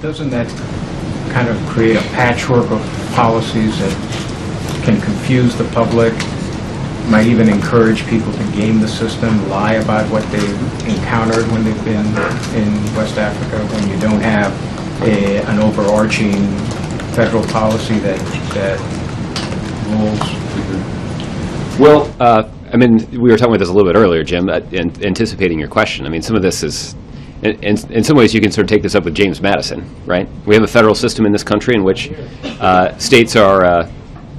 doesn't that kind of create a patchwork of policies that can confuse the public, might even encourage people to game the system, lie about what they've encountered when they've been in West Africa, when you don't have an overarching federal policy that rules? Well, I mean, we were talking about this a little bit earlier, Jim, anticipating your question. I mean, some of this is, in some ways, you can sort of take this up with James Madison, right? We have a federal system in this country in which states are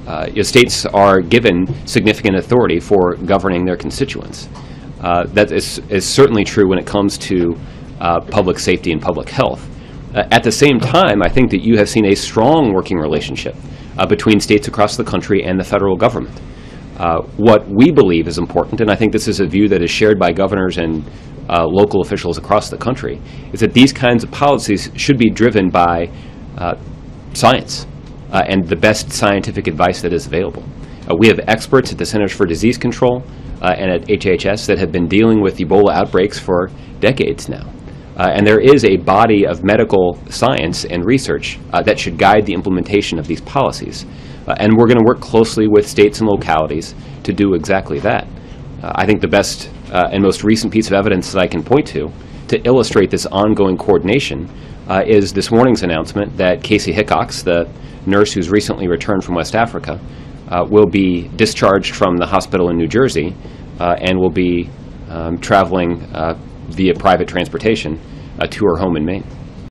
given significant authority for governing their constituents. That is certainly true when it comes to public safety and public health. At the same time, I think that you have seen a strong working relationship between states across the country and the federal government. What we believe is important, and I think this is a view that is shared by governors and local officials across the country, is that these kinds of policies should be driven by science and the best scientific advice that is available. We have experts at the Centers for Disease Control and at HHS that have been dealing with Ebola outbreaks for decades now. And there is a body of medical science and research that should guide the implementation of these policies. And we're going to work closely with states and localities to do exactly that. I think the best and most recent piece of evidence that I can point to illustrate this ongoing coordination is this morning's announcement that Casey Hickox, the nurse who's recently returned from West Africa, will be discharged from the hospital in New Jersey and will be traveling via private transportation to her home in Maine.